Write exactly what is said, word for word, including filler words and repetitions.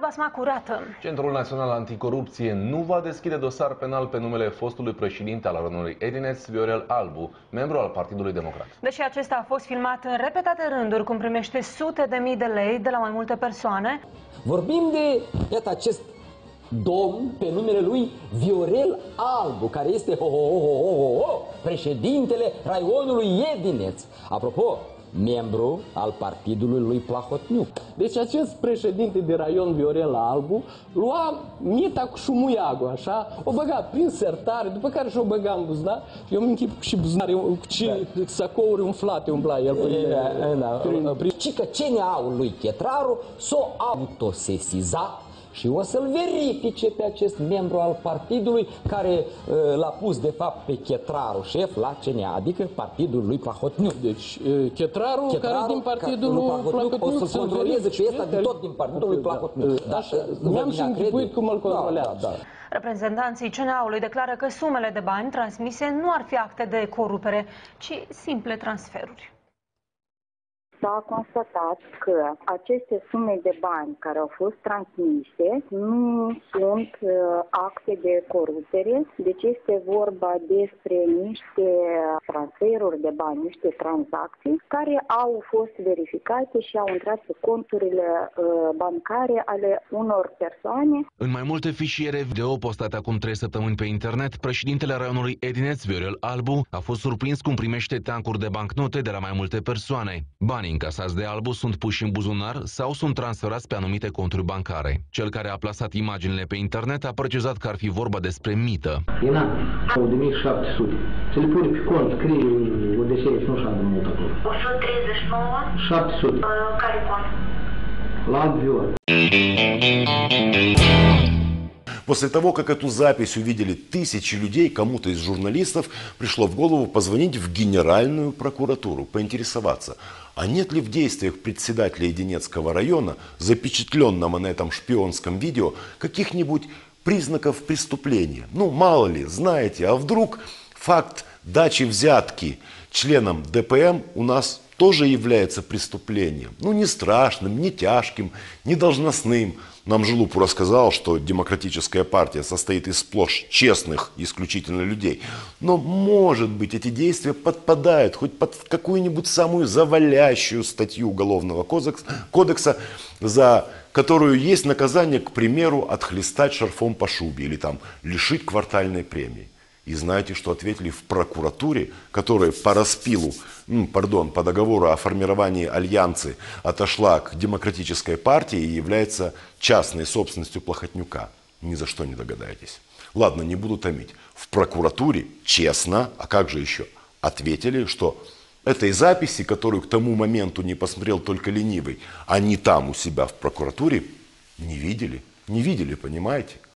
basma curată. Centrul Național Anticorupție nu va deschide dosar penal pe numele fostului președinte al raionului Edineț, Viorel Albu, membru al Partidului Democrat. Deși acesta a fost filmat în repetate rânduri cum primește sute de mii de lei de la mai multe persoane. Vorbim de, iată, acest domn pe numele lui Viorel Albu, care este ho, ho, ho, ho, ho, președintele raionului Edineț. Apropo, membru al partidului lui Plahotniuc. Deci acest președinte de raion, Viorel Albu, lua mieta cu șumuiagul, așa, o băga prin sertare, după care și-o băga în buzunar. Eu îmi închip și buzunare, cu ce da. sacouri umflate umbla el. Ci că ce neaul lui Chetraru s-o autosesiza și o să-l verifice pe acest membru al partidului care l-a pus de fapt pe Chetraru șef la C N A, adică partidul lui Plahotniuc. Deci Chetraru, Chetraru care din partidul lui Plahotniuc, o să-l controleze pe ăsta de tot din partidul lui Plahotniuc. Mi-am și închipuit cum îl controlează. Da, da. Reprezentanții C N A-ului declară că sumele de bani transmise nu ar fi acte de corupere, ci simple transferuri. S-a constatat că aceste sume de bani care au fost transmise nu sunt uh, acte de corupere, deci este vorba despre niște transferuri de bani, niște tranzacții care au fost verificate și au intrat pe conturile uh, bancare ale unor persoane. În mai multe fișiere video postate acum trei săptămâni pe internet, președintele raionului Edineț, Viorel Albu, a fost surprins cum primește teancuri de bancnote de la mai multe persoane. Banii încasați de Albu sunt puși în buzunar sau sunt transferați pe anumite conturi bancare. Cel care a plasat imaginile pe internet a precizat că ar fi vorba despre mită. Ina, două mii șapte sute. Se le pune pe cont, scrie o deseie și nu știu de mult acolo. o sută treizeci și nouă? șapte sute. Care cont? La Albior. После того, как эту запись увидели тысячи людей, кому-то из журналистов пришло в голову позвонить в Генеральную прокуратуру, поинтересоваться, а нет ли в действиях председателя Единецкого района, запечатленного на этом шпионском видео, каких-нибудь признаков преступления. Ну, мало ли, знаете, а вдруг факт дачи взятки членам Д П М у нас тоже является преступлением. Ну, не страшным, не тяжким, не должностным. Нам же Лупу рассказал, что демократическая партия состоит из сплошь честных исключительно людей. Но, может быть, эти действия подпадают хоть под какую-нибудь самую завалящую статью Уголовного кодекса, за которую есть наказание, к примеру, отхлестать шарфом по шубе или там лишить квартальной премии. И знаете, что ответили в прокуратуре, которая по распилу, пардон, по договору о формировании альянса отошла к демократической партии и является частной собственностью Плахотнюка? Ни за что не догадаетесь. Ладно, не буду томить. В прокуратуре честно, а как же еще, ответили, что этой записи, которую к тому моменту не посмотрел только ленивый, они там у себя в прокуратуре не видели. Не видели, понимаете?